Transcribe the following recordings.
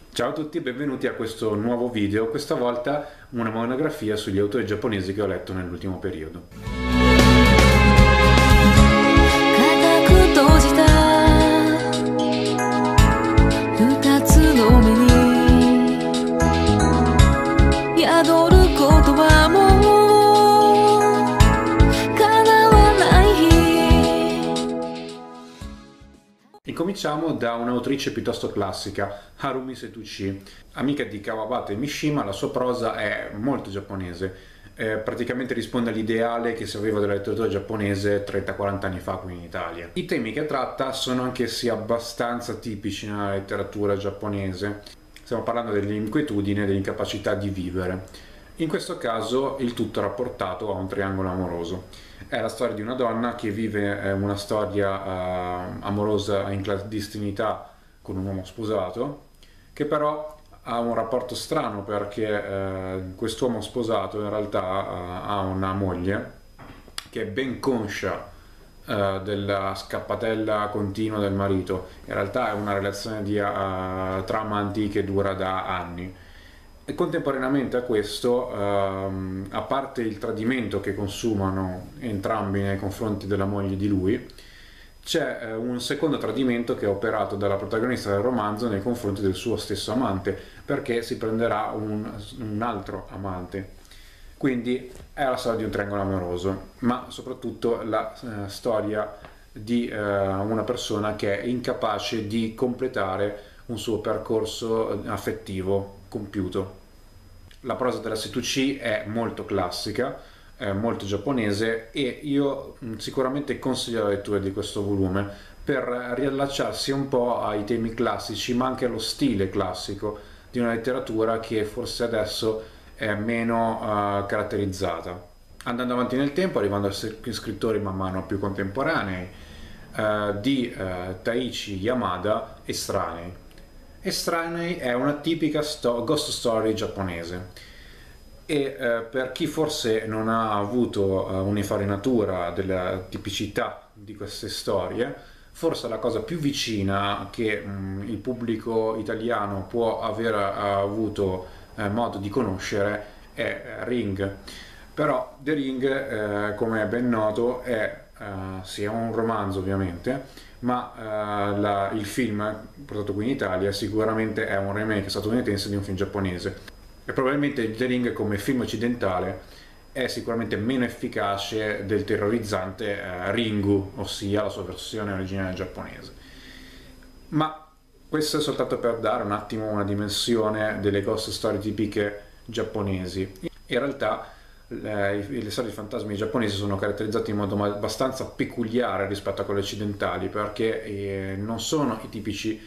Ciao a tutti e benvenuti a questo nuovo video, questa volta una monografia sugli autori giapponesi che ho letto nell'ultimo periodo. 'Incominciamo da un'autrice piuttosto classica, Harumi Setouchi. Amica di Kawabata e Mishima, la sua prosa è molto giapponese. Praticamente risponde all'ideale che si aveva della letteratura giapponese 30-40 anni fa qui in Italia. I temi che tratta sono anch'essi abbastanza tipici nella letteratura giapponese. Stiamo parlando dell'inquietudine e dell'incapacità di vivere. In questo caso il tutto rapportato a un triangolo amoroso. È la storia di una donna che vive una storia amorosa in clandestinità con un uomo sposato, che però ha un rapporto strano perché quest'uomo sposato in realtà ha una moglie che è ben conscia della scappatella continua del marito. In realtà è una relazione tra amanti che dura da anni. E contemporaneamente a questo, a parte il tradimento che consumano entrambi nei confronti della moglie di lui, c'è un secondo tradimento che è operato dalla protagonista del romanzo nei confronti del suo stesso amante, perché si prenderà un altro amante. Quindi è la storia di un triangolo amoroso, ma soprattutto la storia di una persona che è incapace di completare un suo percorso affettivo compiuto. La prosa della Setouchi è molto classica, molto giapponese, e io sicuramente consiglio la lettura di questo volume per riallacciarsi un po' ai temi classici, ma anche allo stile classico di una letteratura che forse adesso è meno caratterizzata. Andando avanti nel tempo, arrivando a scrittori man mano più contemporanei, di Taichi Yamada, Estranei. Estranei è una tipica ghost story giapponese e per chi forse non ha avuto un'infarinatura della tipicità di queste storie, forse la cosa più vicina che il pubblico italiano può aver avuto modo di conoscere è Ring. Però The Ring, come è ben noto, è sia un romanzo ovviamente, ma il film portato qui in Italia sicuramente è un remake statunitense di un film giapponese, e probabilmente The Ring come film occidentale è sicuramente meno efficace del terrorizzante Ringu, ossia la sua versione originale giapponese. Ma questo è soltanto per dare un attimo una dimensione delle ghost story tipiche giapponesi. In realtà le storie di fantasmi giapponesi sono caratterizzate in modo abbastanza peculiare rispetto a quelle occidentali, perché non sono i tipici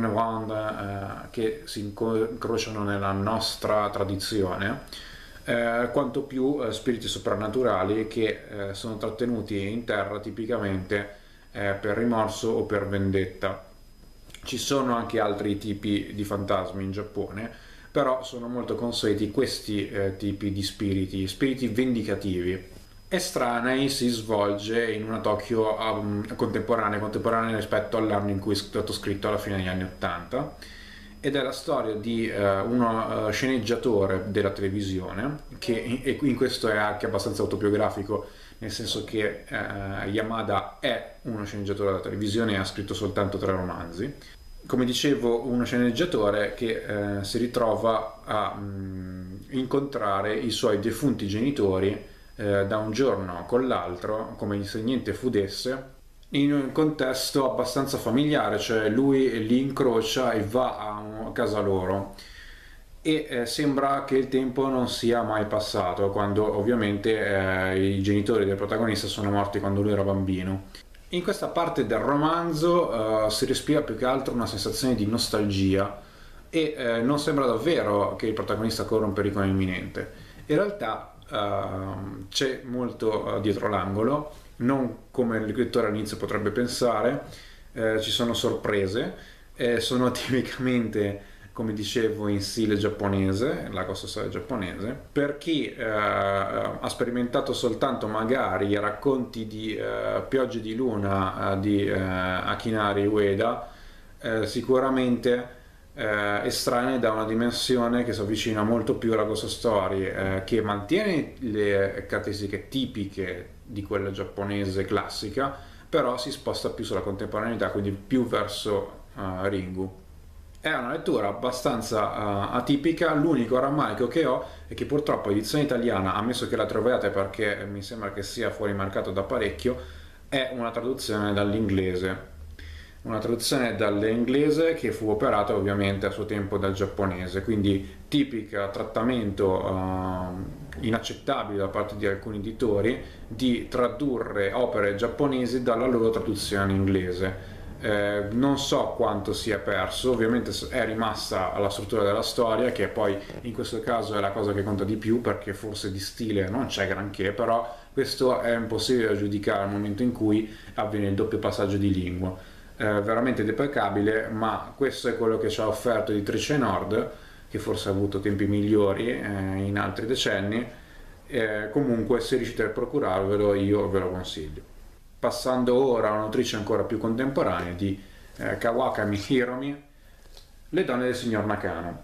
Runewand che si incrociano nella nostra tradizione, quanto più spiriti soprannaturali che sono trattenuti in terra tipicamente per rimorso o per vendetta. Ci sono anche altri tipi di fantasmi in Giappone, però sono molto consueti questi tipi di spiriti vendicativi. Estranei si svolge in una Tokyo contemporanea rispetto all'anno in cui è stato scritto, alla fine degli anni Ottanta, ed è la storia di uno sceneggiatore della televisione, e in questo è anche abbastanza autobiografico, nel senso che Yamada è uno sceneggiatore della televisione e ha scritto soltanto 3 romanzi. Come dicevo, uno sceneggiatore che si ritrova a incontrare i suoi defunti genitori da un giorno con l'altro, come se niente fosse, in un contesto abbastanza familiare, cioè lui li incrocia e va a casa loro, e sembra che il tempo non sia mai passato, quando ovviamente i genitori del protagonista sono morti quando lui era bambino. In questa parte del romanzo si respira più che altro una sensazione di nostalgia, e non sembra davvero che il protagonista corra un pericolo imminente. In realtà c'è molto dietro l'angolo, non come il lettore all'inizio potrebbe pensare. Ci sono sorprese, sono tipicamente, come dicevo, in stile giapponese, la ghost story giapponese. Per chi ha sperimentato soltanto magari i racconti di Piogge di Luna di Akinari Ueda, sicuramente estranei da una dimensione che si avvicina molto più alla Ghost Story, che mantiene le caratteristiche tipiche di quella giapponese classica, però si sposta più sulla contemporaneità, quindi più verso Ringu. È una lettura abbastanza atipica, l'unico rammarico che ho è che purtroppo l'edizione italiana, ammesso che la troviate perché mi sembra che sia fuori mercato da parecchio, è una traduzione dall'inglese. Una traduzione dall'inglese che fu operata ovviamente a suo tempo dal giapponese, quindi tipica trattamento inaccettabile da parte di alcuni editori di tradurre opere giapponesi dalla loro traduzione in inglese. Non so quanto sia perso, ovviamente è rimasta la struttura della storia, che poi in questo caso è la cosa che conta di più, perché forse di stile non c'è granché, però questo è impossibile da giudicare al momento in cui avviene il doppio passaggio di lingua. Veramente deprecabile, ma questo è quello che ci ha offerto Editrice Nord, che forse ha avuto tempi migliori in altri decenni. Comunque, se riuscite a procurarvelo, io ve lo consiglio. Passando ora a un'autrice ancora più contemporanea di Kawakami Hiromi, Le donne del signor Nakano.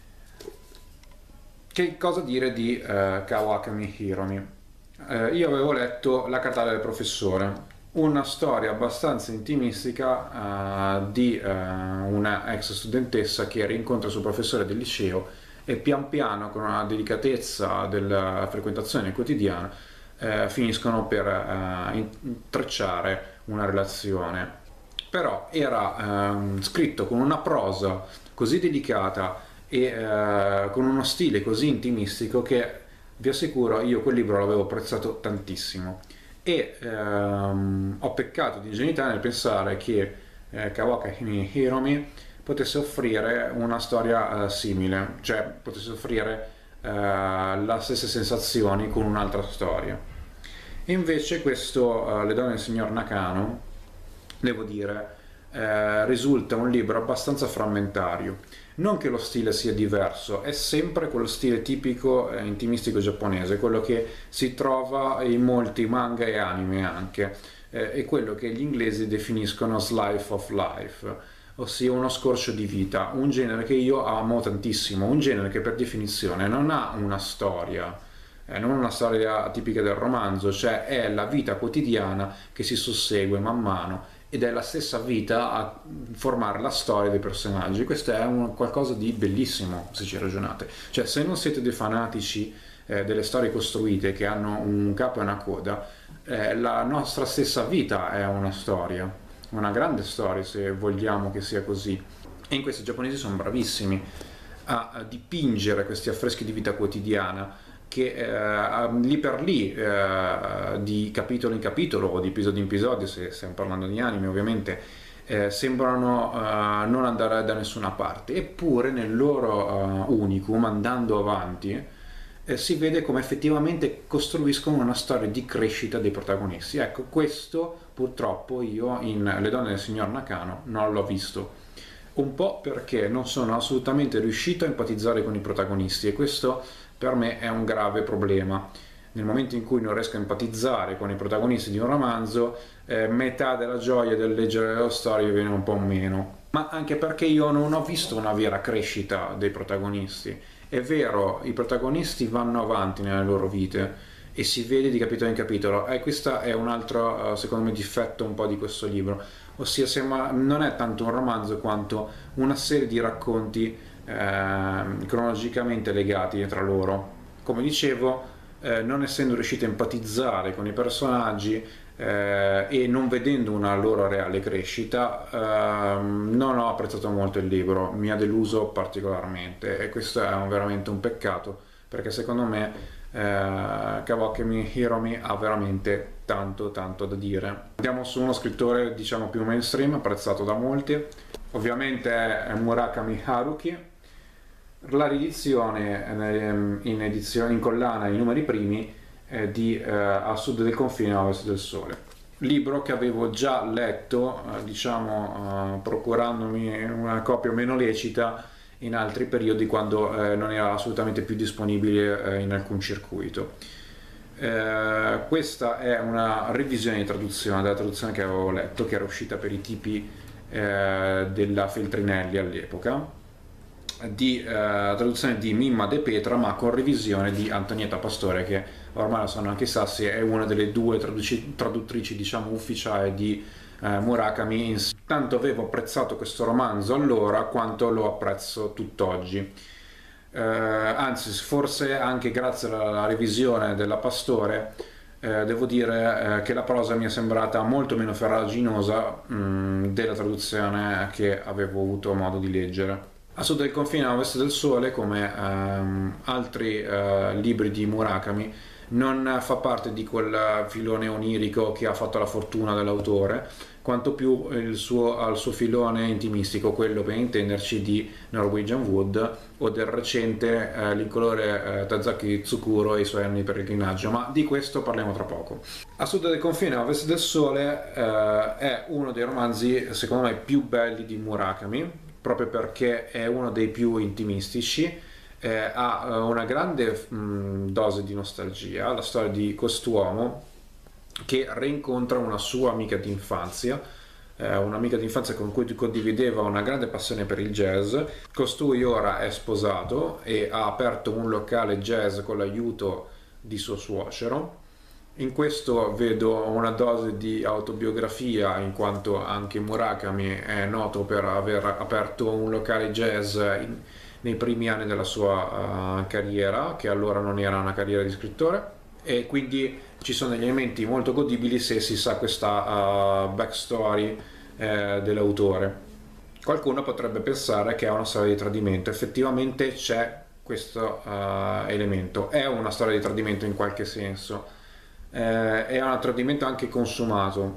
Che cosa dire di Kawakami Hiromi? Io avevo letto La cartella del professore, una storia abbastanza intimistica di una ex studentessa che rincontra il suo professore del liceo e pian piano, con una delicatezza della frequentazione quotidiana, finiscono per intrecciare una relazione. Però era scritto con una prosa così delicata e con uno stile così intimistico che vi assicuro io quel libro l'avevo apprezzato tantissimo, e ho peccato di ingenuità nel pensare che Kawakami Hiromi potesse offrire una storia simile, cioè potesse offrire le stesse sensazioni con un'altra storia. E invece questo Le donne del signor Nakano, devo dire, risulta un libro abbastanza frammentario. Non che lo stile sia diverso, è sempre quello stile tipico intimistico giapponese, quello che si trova in molti manga e anime anche, è quello che gli inglesi definiscono slice of life, ossia uno scorcio di vita, un genere che io amo tantissimo, un genere che per definizione non ha una storia, non una storia tipica del romanzo, cioè è la vita quotidiana che si sussegue man mano ed è la stessa vita a formare la storia dei personaggi. Questo è qualcosa di bellissimo, se ci ragionate. Cioè, se non siete dei fanatici delle storie costruite che hanno un capo e una coda, la nostra stessa vita è una storia, una grande storia, se vogliamo che sia così. E in questo i giapponesi sono bravissimi a dipingere questi affreschi di vita quotidiana che lì per lì, di capitolo in capitolo o di episodio in episodio, se stiamo parlando di anime ovviamente, sembrano non andare da nessuna parte, eppure nel loro unicum, andando avanti, si vede come effettivamente costruiscono una storia di crescita dei protagonisti. Ecco, questo purtroppo io in Le donne del signor Nakano non l'ho visto. Un po' perché non sono assolutamente riuscito a empatizzare con i protagonisti, e questo per me è un grave problema. Nel momento in cui non riesco a empatizzare con i protagonisti di un romanzo, metà della gioia del leggere la storia viene un po' meno. Ma anche perché io non ho visto una vera crescita dei protagonisti. È vero, i protagonisti vanno avanti nelle loro vite e si vede di capitolo in capitolo, e questo è un altro, secondo me, difetto un po' di questo libro, ossia non è tanto un romanzo quanto una serie di racconti cronologicamente legati tra loro. Come dicevo, non essendo riuscito a empatizzare con i personaggi e non vedendo una loro reale crescita, non ho apprezzato molto il libro, mi ha deluso particolarmente, e questo è veramente un peccato, perché secondo me Kawakami Hiromi ha veramente tanto da dire. Andiamo su uno scrittore diciamo più mainstream, apprezzato da molti, ovviamente è Murakami Haruki. La riedizione in collana ai numeri primi di A sud del confine, a ovest del sole, libro che avevo già letto, procurandomi una copia meno lecita in altri periodi, quando non era assolutamente più disponibile in alcun circuito. Questa è una revisione di traduzione della traduzione che avevo letto, che era uscita per i tipi della Feltrinelli all'epoca, traduzione di Mimma De Petra, ma con revisione di Antonietta Pastore, che ormai lo sanno anche i sassi, è una delle due traduttrici, diciamo, ufficiali di Murakami. Tanto avevo apprezzato questo romanzo allora quanto lo apprezzo tutt'oggi. Anzi, forse anche grazie alla revisione della Pastore, devo dire che la prosa mi è sembrata molto meno farraginosa della traduzione che avevo avuto modo di leggere. A sud del confine, a ovest del sole, come altri libri di Murakami, non fa parte di quel filone onirico che ha fatto la fortuna dell'autore, quanto più al suo filone intimistico, quello per intenderci di Norwegian Wood o del recente l'incolore Tazaki Tsukuro e i suoi anni di pellegrinaggio, ma di questo parliamo tra poco. A sud del confine, a ovest del sole è uno dei romanzi secondo me più belli di Murakami, proprio perché è uno dei più intimistici. Ha una grande dose di nostalgia, la storia di quest'uomo che rincontra una sua amica d'infanzia, un'amica d'infanzia con cui condivideva una grande passione per il jazz. Costui ora è sposato e ha aperto un locale jazz con l'aiuto di suo suocero. In questo vedo una dose di autobiografia, in quanto anche Murakami è noto per aver aperto un locale jazz nei primi anni della sua carriera, che allora non era una carriera di scrittore, e quindi ci sono degli elementi molto godibili se si sa questa backstory dell'autore. Qualcuno potrebbe pensare che è una storia di tradimento, effettivamente c'è questo elemento, è una storia di tradimento in qualche senso, è un tradimento anche consumato,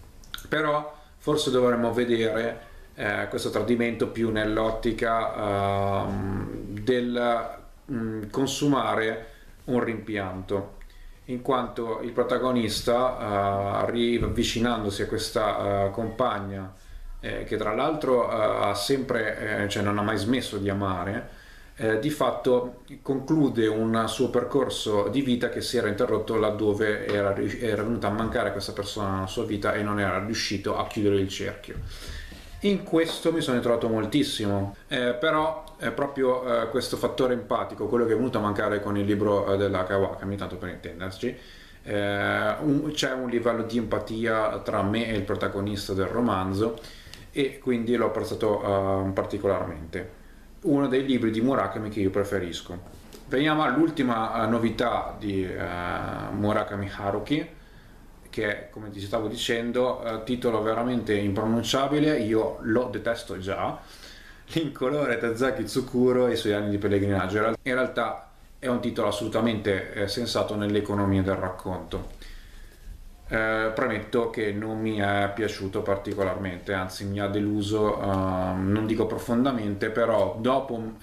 però forse dovremmo vedere questo tradimento più nell'ottica del consumare un rimpianto, in quanto il protagonista, avvicinandosi a questa compagna che tra l'altro ha sempre, cioè non ha mai smesso di amare, di fatto conclude un suo percorso di vita che si era interrotto laddove era venuta a mancare questa persona nella sua vita e non era riuscito a chiudere il cerchio. In questo mi sono trovato moltissimo, però è proprio questo fattore empatico, quello che è venuto a mancare con il libro della Kawakami, tanto per intenderci. C'è un livello di empatia tra me e il protagonista del romanzo e quindi l'ho apprezzato particolarmente. Uno dei libri di Murakami che io preferisco. Veniamo all'ultima novità di Murakami Haruki, che come ti stavo dicendo, titolo veramente impronunciabile, io lo detesto già, L'incolore Tazaki Tsukuro e i suoi anni di pellegrinaggio. In realtà è un titolo assolutamente sensato nell'economia del racconto. Premetto che non mi è piaciuto particolarmente, anzi mi ha deluso, non dico profondamente, però dopo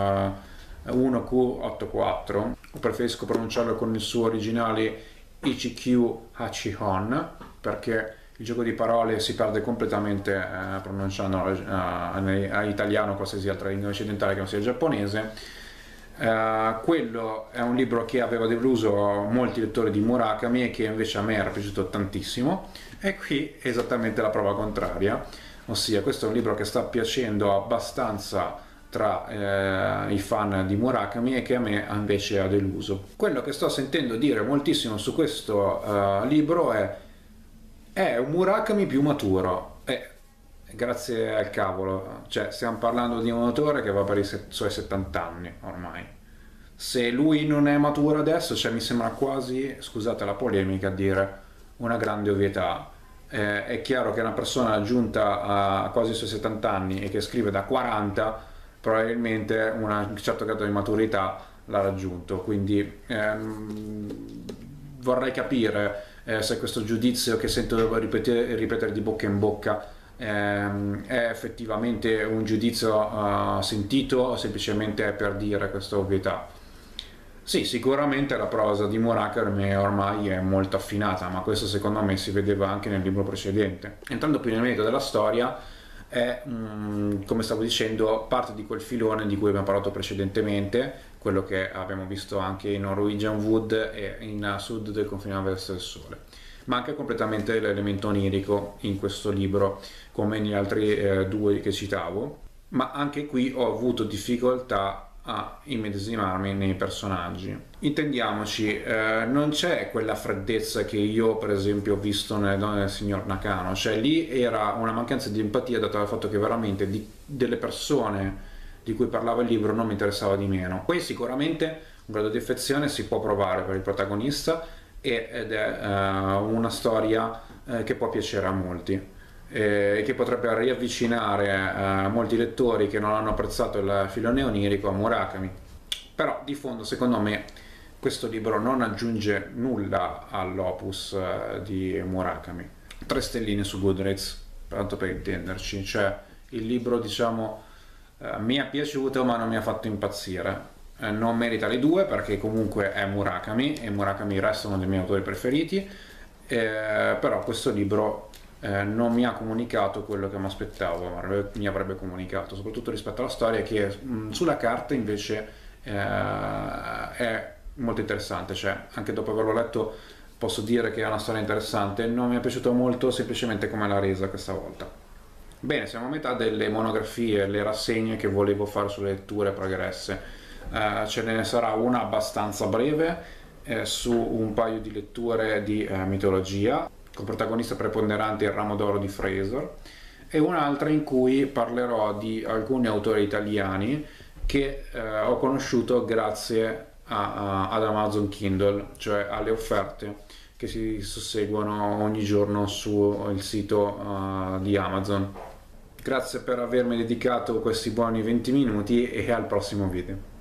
1Q84, preferisco pronunciarlo con il suo originale Ichikyu Hachihon, perché il gioco di parole si perde completamente pronunciando a italiano qualsiasi altra lingua occidentale che non sia il giapponese. Quello è un libro che aveva deluso molti lettori di Murakami e che invece a me era piaciuto tantissimo, e qui è esattamente la prova contraria, ossia questo è un libro che sta piacendo abbastanza tra i fan di Murakami e che a me invece ha deluso. Quello che sto sentendo dire moltissimo su questo libro è un Murakami più maturo. Grazie al cavolo, cioè stiamo parlando di un autore che va per i suoi 70 anni ormai. Se lui non è maturo adesso, cioè mi sembra quasi, scusate la polemica, a dire una grande ovvietà. È chiaro che una persona giunta a quasi i suoi 70 anni e che scrive da 40 probabilmente un certo grado di maturità l'ha raggiunto, quindi vorrei capire se questo giudizio che sento ripetere di bocca in bocca è effettivamente un giudizio sentito o semplicemente è per dire questa ovvietà. Sì, sicuramente la prosa di Murakami ormai è molto affinata, ma questo secondo me si vedeva anche nel libro precedente. Entrando più nel merito della storia, è, come stavo dicendo, parte di quel filone di cui abbiamo parlato precedentemente, quello che abbiamo visto anche in Norwegian Wood e in Sud del confine a Ovest del Sole. Manca completamente l'elemento onirico in questo libro, come negli altri due che citavo. ma anche qui ho avuto difficoltà a immedesimarmi nei personaggi. Intendiamoci, non c'è quella freddezza che io per esempio ho visto nelle donne del signor Nakano, cioè lì era una mancanza di empatia data dal fatto che veramente delle persone di cui parlava il libro non mi interessava di meno. Poi sicuramente un grado di affezione si può provare per il protagonista ed è una storia che può piacere a molti e che potrebbe riavvicinare molti lettori che non hanno apprezzato il filone onirico a Murakami. Però di fondo secondo me questo libro non aggiunge nulla all'opus di Murakami. 3 stelline su Goodreads, tanto per intenderci, cioè il libro diciamo mi è piaciuto ma non mi ha fatto impazzire. Non merita le 2 perché comunque è Murakami e Murakami resta uno dei miei autori preferiti, però questo libro non mi ha comunicato quello che mi aspettavo, mi avrebbe comunicato, soprattutto rispetto alla storia che sulla carta invece è molto interessante, cioè anche dopo averlo letto posso dire che è una storia interessante, non mi è piaciuto molto semplicemente come l'ha resa questa volta. Bene, siamo a metà delle monografie, le rassegne che volevo fare sulle letture pregresse. Ce ne sarà una abbastanza breve su un paio di letture di mitologia, con protagonista preponderante il Ramo d'Oro di Fraser, e un'altra in cui parlerò di alcuni autori italiani che ho conosciuto grazie ad Amazon Kindle, cioè alle offerte che si susseguono ogni giorno sul sito di Amazon. Grazie per avermi dedicato questi buoni 20 minuti e al prossimo video.